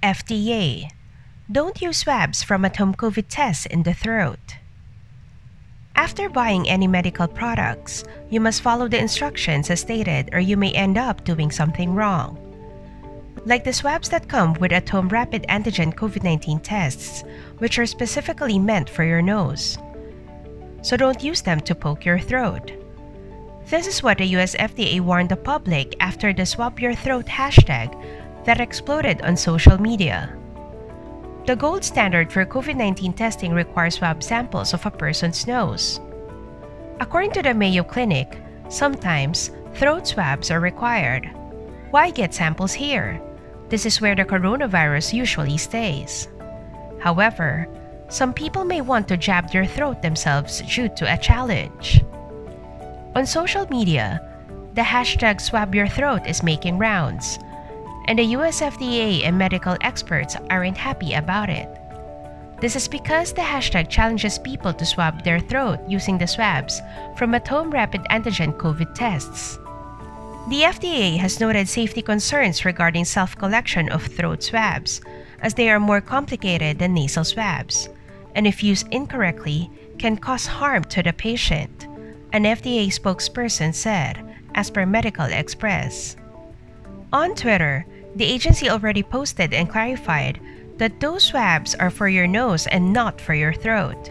FDA. Don't use swabs from at-home COVID tests in the throat. After buying any medical products, you must follow the instructions as stated or you may end up doing something wrong. Like the swabs that come with at-home rapid antigen COVID-19 tests, which are specifically meant for your nose. So don't use them to poke your throat. This is what the US FDA warned the public after the Swab Your Throat hashtag that exploded on social media. The gold standard for COVID-19 testing requires swab samples of a person's nose. According to the Mayo Clinic, sometimes throat swabs are required. Why get samples here? This is where the coronavirus usually stays. However, some people may want to jab their throat themselves due to a challenge. On social media, the hashtag Swab Your Throat is making rounds, and the US FDA and medical experts aren't happy about it. This is because the hashtag challenges people to swab their throat using the swabs from at-home rapid antigen COVID tests. The FDA has noted safety concerns regarding self-collection of throat swabs, as they are more complicated than nasal swabs, and if used incorrectly, can cause harm to the patient, an FDA spokesperson said, as per Medical Express. On Twitter, the agency already posted and clarified that those swabs are for your nose and not for your throat.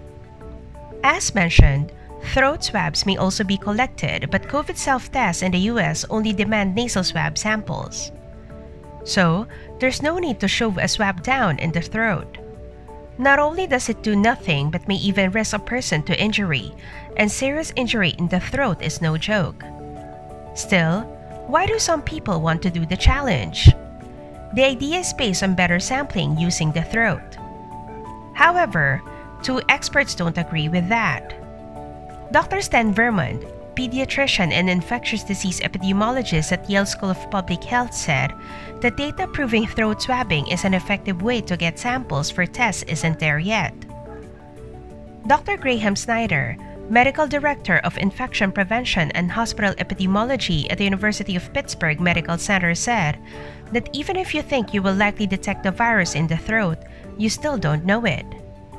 As mentioned, throat swabs may also be collected, but COVID self-tests in the US only demand nasal swab samples. So, there's no need to shove a swab down in the throat. Not only does it do nothing but may even risk a person to injury, and serious injury in the throat is no joke. Still, why do some people want to do the challenge? The idea is based on better sampling using the throat. However, two experts don't agree with that. Dr. Stan Vermund, pediatrician and infectious disease epidemiologist at Yale School of Public Health, said that data proving throat swabbing is an effective way to get samples for tests isn't there yet. Dr. Graham Snyder, medical director of infection prevention and hospital epidemiology at the University of Pittsburgh Medical Center, said that even if you think you will likely detect the virus in the throat, you still don't know it.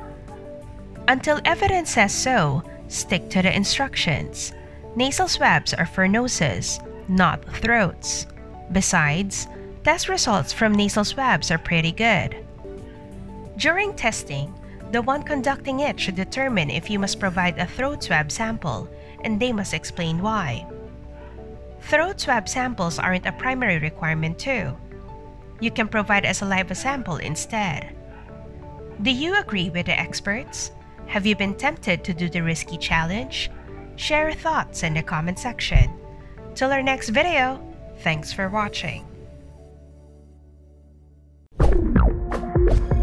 Until evidence says so, stick to the instructions. Nasal swabs are for noses, not throats. Besides, test results from nasal swabs are pretty good. During testing, the one conducting it should determine if you must provide a throat swab sample, and they must explain why. Throat swab samples aren't a primary requirement too. You can provide a saliva sample instead. Do you agree with the experts? Have you been tempted to do the risky challenge? Share your thoughts in the comment section. Till our next video, thanks for watching.